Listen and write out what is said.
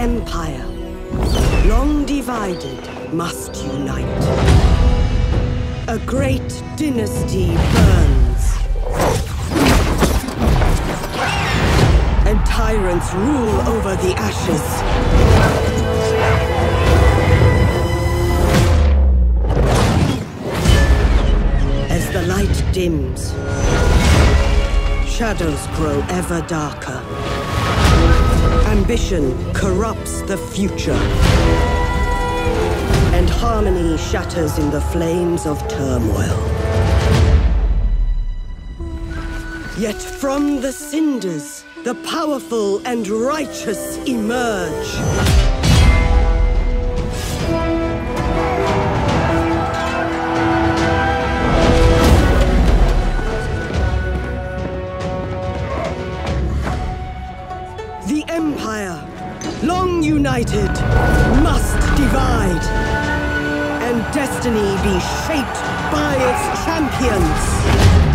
empire, long divided, must unite. A great dynasty burns, and tyrants rule over the ashes. As the light dims, shadows grow ever darker. Ambition corrupts the future, and harmony shatters in the flames of turmoil. Yet from the cinders, the powerful and righteous emerge. The Empire, long united, must divide, and destiny be shaped by its champions.